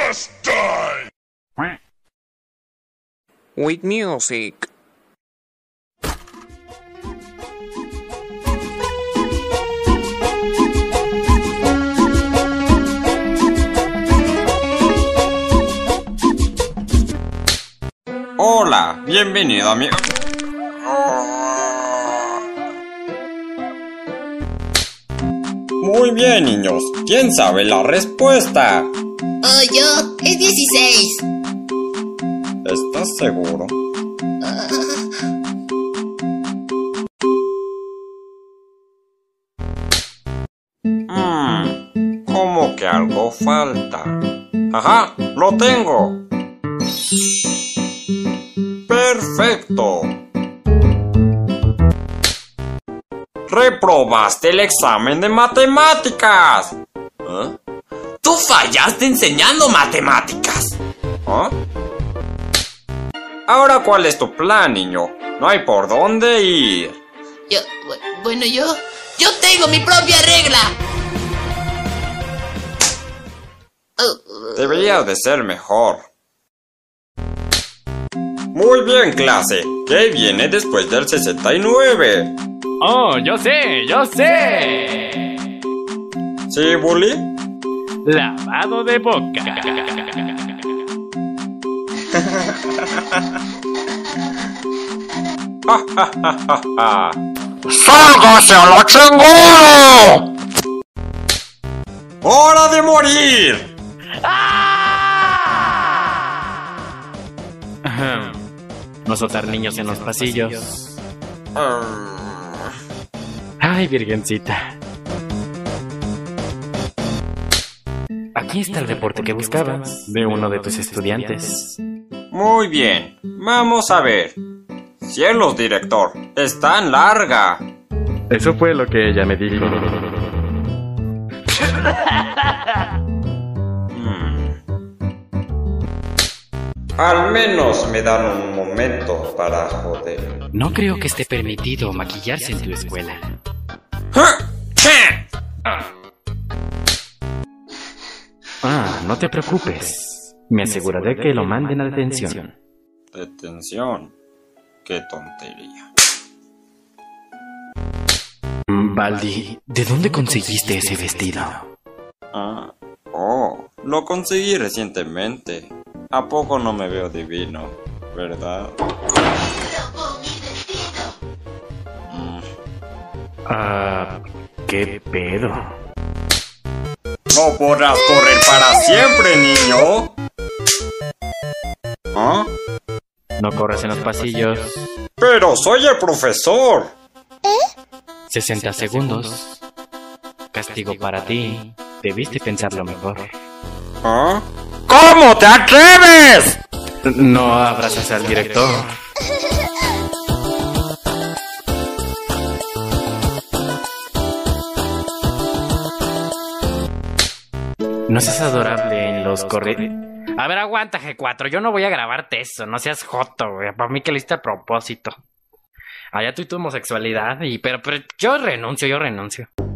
Just die! With music. Hola, bienvenido a mi... Muy bien, niños. ¿Quién sabe la respuesta? Oh, yo. Es 16. ¿Estás seguro? ¿Cómo que algo falta? ¡Ajá! ¡Lo tengo! ¡Perfecto! ¡Reprobaste el examen de matemáticas! ¿Eh? ¡Tú fallaste enseñando matemáticas! ¿Ah? Ahora, ¿cuál es tu plan, niño? No hay por dónde ir. Yo tengo mi propia regla. Deberías de ser mejor. Muy bien, clase. ¿Qué viene después del 69? ¡Oh, yo sé! ¿Sí, Bully? Lavado de boca. ¡Sálgase a la chingada! ¡Hora de morir! No soltar niños en los pasillos. Ay, virgencita. Aquí está el reporte que buscabas de uno de tus estudiantes. Muy bien, vamos a ver. Cielos, director, es tan larga. Eso fue lo que ella me dijo. Al menos me dan un momento para joder. No creo que esté permitido maquillarse en tu escuela. No te preocupes. Me aseguraré que lo manden a detención. Detención. Qué tontería. Baldi, ¿de dónde conseguiste ese vestido? Lo conseguí recientemente. ¿A poco no me veo divino, verdad? ¿Qué pedo? ¡No podrás correr para siempre, niño! ¿Ah? No corras en los pasillos. ¡Pero soy el profesor! 60 segundos. Castigo para ti. Debiste pensarlo mejor. ¿Ah? ¿Cómo te atreves? No abrazas al director. No seas adorable en los correos. A ver, aguanta, G4. Yo no voy a grabarte eso. No seas joto, güey. Para mí que lo hiciste a propósito. Allá tú y tu homosexualidad. Pero yo renuncio.